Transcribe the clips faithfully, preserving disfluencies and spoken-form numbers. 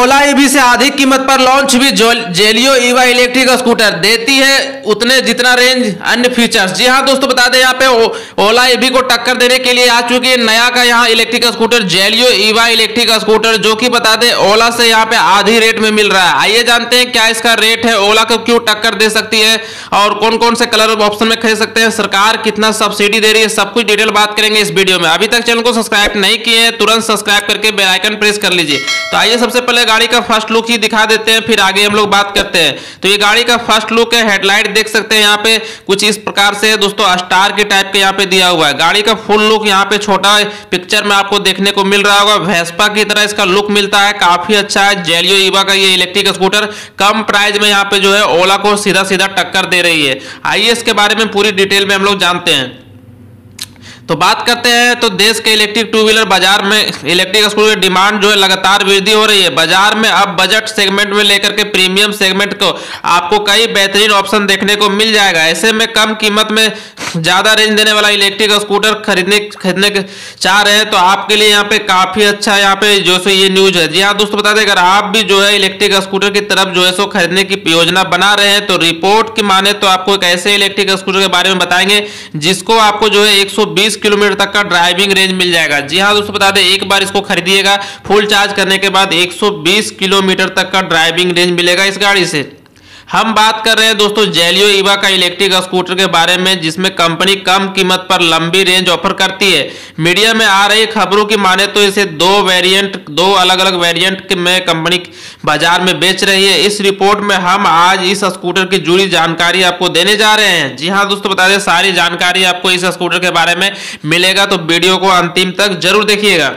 ओला EV से अधिक कीमत पर लॉन्च हुई जेलियो ईवा इलेक्ट्रिक स्कूटर, देती है उतने जितना रेंज अन्य फीचर्स। जी हां दोस्तों, बता दें यहाँ पे ओला ईवी को टक्कर देने के लिए आ चुकी है नया का यहाँ electric scooter Zelio Eeva electric scooter, जो कि बता दें ओला से यहाँ पे आधी रेट में मिल रहा है। आइए जानते हैं क्या इसका रेट है, ओला को क्यों टक्कर दे सकती है और कौन कौन से कलर ऑप्शन में खरीद सकते हैं, सरकार कितना सब्सिडी दे रही है, सब कुछ डिटेल बात करेंगे इस वीडियो में। अभी तक चैनल को सब्सक्राइब नहीं किए हैं तुरंत सब्सक्राइब करके बेल आइकन प्रेस कर लीजिए। तो आइए सबसे पहले गाड़ी का फर्स्ट लुक ही दिखा देते हैं, फिर आगे हम लोग बात करते हैं। तो ये गाड़ी का फर्स्ट लुक है, हेडलाइट देख सकते हैं यहाँ पे कुछ इस प्रकार से है दोस्तों, स्टार के टाइप के यहाँ पे दिया हुआ है। गाड़ी का फुल लुक यहाँ पे छोटा पिक्चर में आपको देखने को मिल रहा होगा, वेस्पा की तरह इसका लुक मिलता है, काफी अच्छा है। जेलियो ईवा का ये इलेक्ट्रिक स्कूटर कम प्राइस में यहाँ पे जो है ओला को सीधा सीधा टक्कर दे रही है। आइए इसके बारे में पूरी डिटेल में हम लोग जानते हैं। तो बात करते हैं, तो देश के इलेक्ट्रिक टू व्हीलर बाजार में इलेक्ट्रिक स्कूटर की डिमांड जो है लगातार वृद्धि हो रही है। बाजार में अब बजट सेगमेंट में लेकर के प्रीमियम सेगमेंट को आपको कई बेहतरीन ऑप्शन देखने को मिल जाएगा। ऐसे में कम कीमत में ज्यादा रेंज देने वाला इलेक्ट्रिक स्कूटर खरीदने खरीदने चाह रहे हैं तो आपके लिए यहाँ पे काफी अच्छा यहाँ पे जो सो ये न्यूज है। जी हाँ दोस्तों, बता दें अगर आप भी जो है इलेक्ट्रिक स्कूटर की तरफ जो है सो खरीदने की योजना बना रहे हैं तो रिपोर्ट की माने तो आपको एक ऐसे इलेक्ट्रिक स्कूटर के बारे में बताएंगे जिसको आपको जो है एक सौ बीस किलोमीटर तक का ड्राइविंग रेंज मिल जाएगा। जी हाँ दोस्तों, बता दें एक बार इसको खरीदिएगा फुल चार्ज करने के बाद एक सौ बीस किलोमीटर तक का ड्राइविंग रेंज मिलेगा इस गाड़ी से। हम बात कर रहे हैं दोस्तों जेलियो ईवा का इलेक्ट्रिक स्कूटर के बारे में, जिसमें कंपनी कम कीमत पर लंबी रेंज ऑफर करती है। मीडिया में आ रही खबरों की माने तो इसे दो वेरिएंट दो अलग अलग वेरिएंट में कंपनी बाजार में बेच रही है। इस रिपोर्ट में हम आज इस स्कूटर की जुड़ी जानकारी आपको देने जा रहे हैं। जी हाँ दोस्तों, बता दें सारी जानकारी आपको इस स्कूटर के बारे में मिलेगा, तो वीडियो को अंतिम तक जरूर देखिएगा।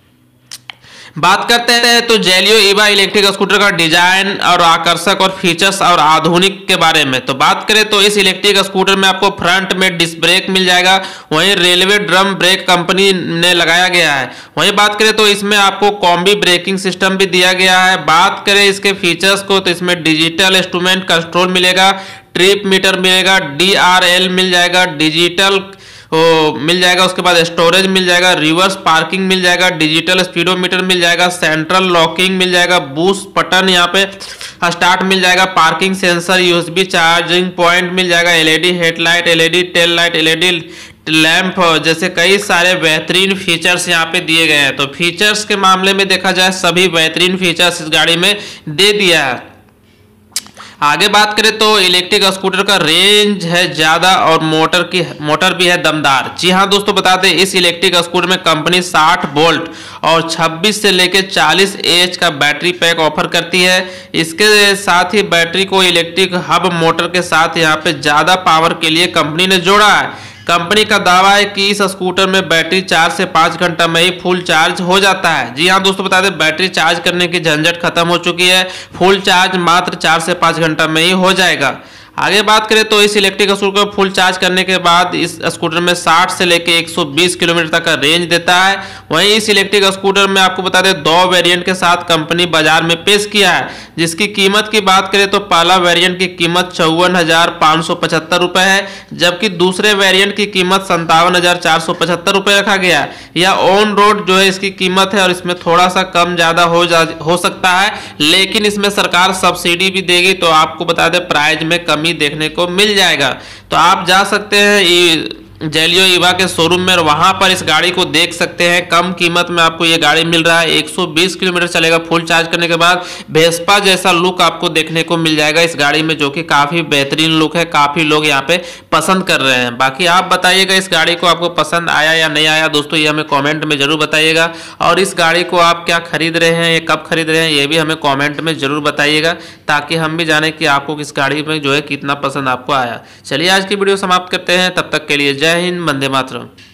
बात करते हैं तो जेलियो ईवा इलेक्ट्रिक स्कूटर का डिजाइन और आकर्षक और फीचर्स और आधुनिक के बारे में तो बात करें तो इस इलेक्ट्रिक स्कूटर में आपको फ्रंट में डिस्क ब्रेक मिल जाएगा, वहीं रेलवे ड्रम ब्रेक कंपनी ने लगाया गया है। वहीं बात करें तो इसमें आपको कॉम्बी ब्रेकिंग सिस्टम भी दिया गया है। बात करें इसके फीचर्स को तो इसमें डिजिटल इंस्ट्रूमेंट कंट्रोल मिलेगा, ट्रिप मीटर मिलेगा, डी आर एल मिल जाएगा, डिजिटल तो मिल जाएगा, उसके बाद स्टोरेज मिल जाएगा, रिवर्स पार्किंग मिल जाएगा, डिजिटल स्पीडोमीटर मिल जाएगा, सेंट्रल लॉकिंग मिल जाएगा, बूस्ट बटन यहाँ पे स्टार्ट मिल जाएगा, parking sensor, USB charging point मिल जाएगा, LED headlight, LED tail light, LED lamp जैसे कई सारे बेहतरीन फीचर्स यहाँ पे दिए गए हैं। तो फीचर्स के मामले में देखा जाए सभी बेहतरीन फीचर्स इस गाड़ी में दे दिया है। आगे बात करें तो इलेक्ट्रिक स्कूटर का रेंज है ज्यादा और मोटर की मोटर भी है दमदार। जी हाँ दोस्तों, बता दें इस इलेक्ट्रिक स्कूटर में कंपनी साठ वोल्ट और छब्बीस से लेकर चालीस एच का बैटरी पैक ऑफर करती है। इसके साथ ही बैटरी को इलेक्ट्रिक हब मोटर के साथ यहाँ पे ज्यादा पावर के लिए कंपनी ने जोड़ा है। कंपनी का दावा है कि इस स्कूटर में बैटरी चार से पाँच घंटा में ही फुल चार्ज हो जाता है। जी हाँ दोस्तों, बता दें बैटरी चार्ज करने की झंझट खत्म हो चुकी है, फुल चार्ज मात्र चार से पाँच घंटा में ही हो जाएगा। आगे बात करें तो इस इलेक्ट्रिक स्कूटर को फुल चार्ज करने के बाद इस स्कूटर में साठ से लेकर एक सौ बीस किलोमीटर तक का रेंज देता है। वहीं इस इलेक्ट्रिक स्कूटर में आपको बता दें दो वेरिएंट के साथ कंपनी बाजार में पेश किया है। जिसकी कीमत की बात करें तो पहला वेरिएंट की कीमत चौवन हजार पाँच सौ पचहत्तर रुपए है, जबकि दूसरे वेरिएंट की कीमत संतावन हजार चार सौ पचहत्तर रुपए रखा गया है। यह ऑन रोड जो है इसकी कीमत है और इसमें थोड़ा सा कम ज्यादा हो जा हो सकता है, लेकिन इसमें सरकार सब्सिडी भी देगी तो आपको बता दें प्राइस में कमी देखने को मिल जाएगा। तो आप जा सकते हैं जेलियो ईवा के शोरूम में और वहां पर इस गाड़ी को देख सकते हैं। कम कीमत में आपको ये गाड़ी मिल रहा है, एक सौ बीस किलोमीटर चलेगा फुल चार्ज करने के बाद। वेस्पा जैसा लुक आपको देखने को मिल जाएगा इस गाड़ी में, जो कि काफी बेहतरीन लुक है, काफी लोग यहाँ पे पसंद कर रहे हैं। बाकी आप बताइएगा इस गाड़ी को आपको पसंद आया या नहीं आया दोस्तों, ये हमें कॉमेंट में जरूर बताइएगा। और इस गाड़ी को आप क्या खरीद रहे हैं, ये कब खरीद रहे हैं, ये भी हमें कॉमेंट में जरूर बताइएगा, ताकि हम भी जाने कि आपको किस गाड़ी में जो है कितना पसंद आपको आया। चलिए आज की वीडियो समाप्त करते हैं, तब तक के लिए जय हिंद, वंदे मातरम।